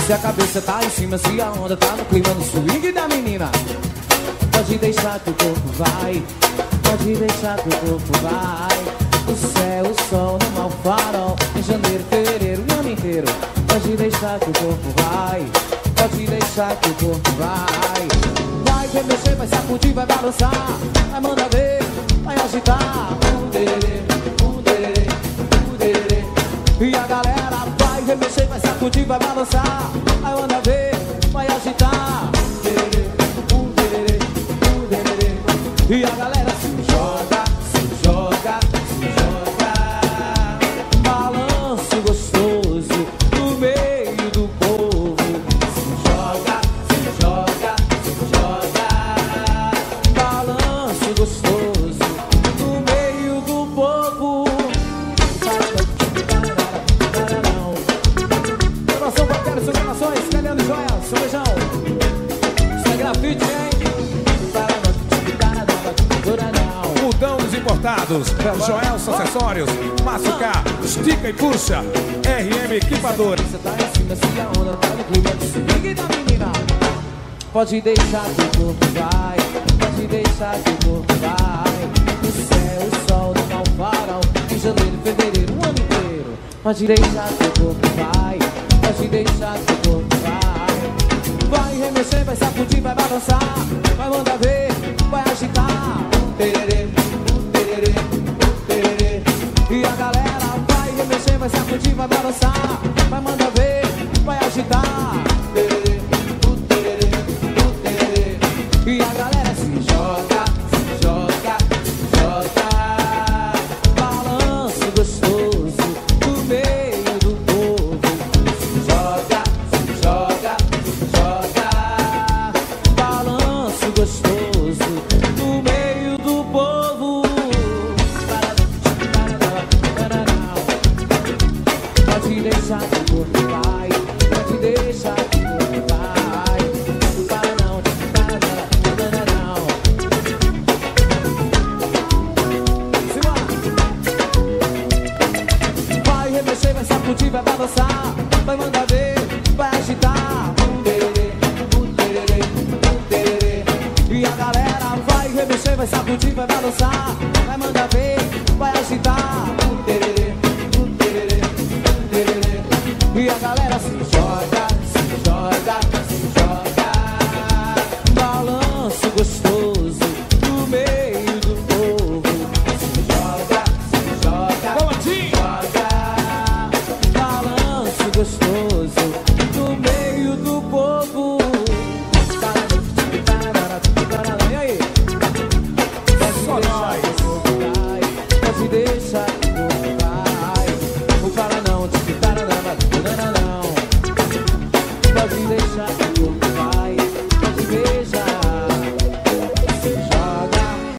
Se a cabeça tá em cima, se a onda tá no clima, no swing da menina, pode deixar que o corpo vai, pode deixar que o corpo vai. O céu, o sol, no mau farol, em janeiro, fevereiro, o ano inteiro. Pode deixar que o corpo vai, pode deixar que o corpo vai. Vai remexer, vai sacudir, vai balançar, vai mandar ver, vai agitar. Dererê, dererê, dererê. E a galera vai remexer, vai sacudir, vai balançar, vai mandar ver, vai agitar. Dererê, dererê, dererê. E a galera se joga, se joga, se joga. Balanço gostoso no meio do povo. Se joga, se joga, se joga. Balanço gostoso no meio do povo. Gravação Batera, suas gravações, Calhando Joia, seu beijão. Isso é grafite, hein? Mudão dos importados, Joelson Acessórios, Márcio K, estica e puxa, RM Equipadores. Você tá em cima, se a onda tá no clima, se ligue da menina. Pode deixar que o corpo vai, pode deixar que o corpo vai. O céu, o sol, no mau farol, em janeiro, fevereiro, o ano inteiro. Pode deixar que o corpo vai, pode deixar que o corpo vai. Vai remexer, vai sacudir, vai balançar, vai mandar ver, vai agitar. Tererê, tererê, tererê. E a galera vai remexer, vai sacudir, vai balançar, vai mandar ver, vai agitar. Tererê, tererê, tererê. E a galera se joga, se joga, se joga. Balanço gostoso no meio do povo. Se joga, se joga, se joga. Balanço gostoso no meio do povo. Pode deixar que o corpo vai, pode deixar que o corpo vai. Para não, não. Simbora. Vai remexer, vai sacudir, vai balançar, vai mandar ver, vai agitar. Tererê, tererê, tererê. E a galera vai remexer, vai sacudir, vai balançar, vai mandar ver, vai agitar. Tererê, tererê, tererê. E a galera se joga, se joga, se joga. Balanço gostoso no meio do povo. Se joga, se joga, se joga. Balanço gostoso.